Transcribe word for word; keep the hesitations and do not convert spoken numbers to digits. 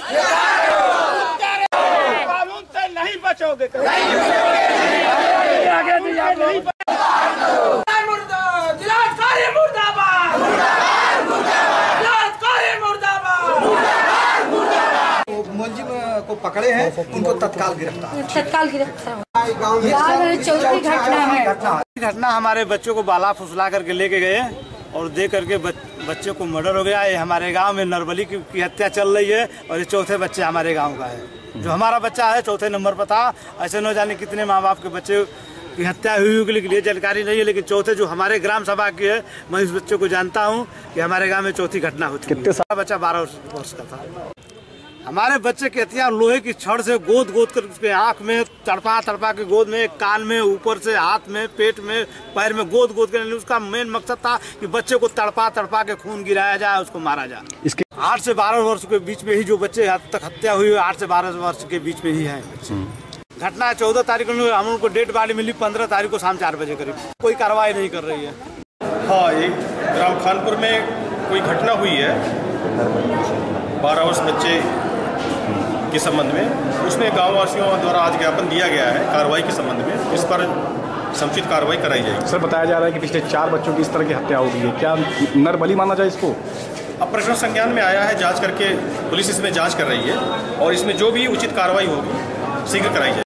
कानून से नहीं बचोगे। मुलजिम को पकड़े हैं, उनको तत्काल गिरफ्तार तत्काल गिरफ्तार चौथी घटना है। घटना हमारे बच्चों को बाला फुसला करके लेके गए और दे करके बच्चे को मर्डर हो गया। ये हमारे गांव में नरबली की, की हत्या चल रही है और ये चौथे बच्चे हमारे गांव का है। जो हमारा बच्चा है चौथे नंबर पर था। ऐसे न जाने कितने माँ बाप के बच्चे की हत्या हुई के लिए जानकारी नहीं है, लेकिन चौथे जो हमारे ग्राम सभा की है, मैं इस बच्चे को जानता हूँ कि हमारे गाँव में चौथी घटना होती है। कितने बच्चा बारह वर्ष का था। हमारे बच्चे के हथियार लोहे की छड़ से गोद गोद कर उसके आंख में तड़पा तड़पा के गोद में, कान में, ऊपर से हाथ में, पेट में, पैर में गोद गोद कर। उसका मेन मकसद था कि बच्चे को तड़पा तड़पा के खून गिराया जाए, उसको मारा जाए। इसके आठ से बारह वर्ष के बीच में ही जो बच्चे अब तक हत्या हुई है, आठ से बारह वर्ष के बीच में ही है। घटना चौदह तारीख को हम उनको डेड बॉडी मिली, पंद्रह तारीख को शाम चार बजे करीब। कोई कार्रवाई नहीं कर रही है। हाँ, एक ग्राम खानपुर में कोई घटना हुई है बारह वर्ष बच्चे के संबंध में। उसमें गाँव वासियों द्वारा आज ज्ञापन दिया गया है कार्रवाई के संबंध में। इस पर समुचित कार्रवाई कराई जाएगी। सर, बताया जा रहा है कि पिछले चार बच्चों की इस तरह की हत्या हो गई है, क्या नरबली माना जाए इसको? अब प्रश्न संज्ञान में आया है, जांच करके पुलिस इसमें जांच कर रही है और इसमें जो भी उचित कार्रवाई होगी शीघ्र कराई जाएगी।